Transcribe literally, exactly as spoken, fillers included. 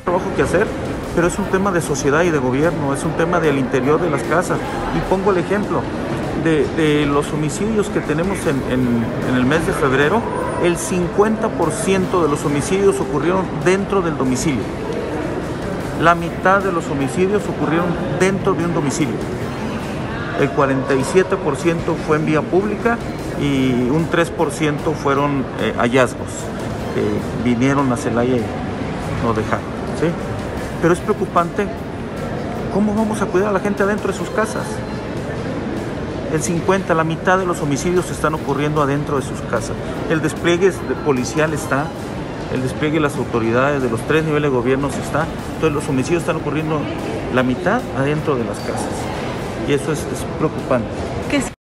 trabajo que hacer, pero es un tema de sociedad y de gobierno, es un tema del interior de las casas. Y pongo el ejemplo de, de los homicidios que tenemos en, en, en el mes de febrero. El cincuenta por ciento de los homicidios ocurrieron dentro del domicilio. La mitad de los homicidios ocurrieron dentro de un domicilio. El cuarenta y siete por ciento fue en vía pública y un tres por ciento fueron eh, hallazgos que vinieron a Celaya y no dejaron, ¿sí? Pero es preocupante cómo vamos a cuidar a la gente adentro de sus casas. El cincuenta, la mitad de los homicidios están ocurriendo adentro de sus casas. El despliegue policial está, el despliegue de las autoridades de los tres niveles de gobierno está. Entonces los homicidios están ocurriendo la mitad adentro de las casas. Y eso es, es preocupante. ¿Qué es?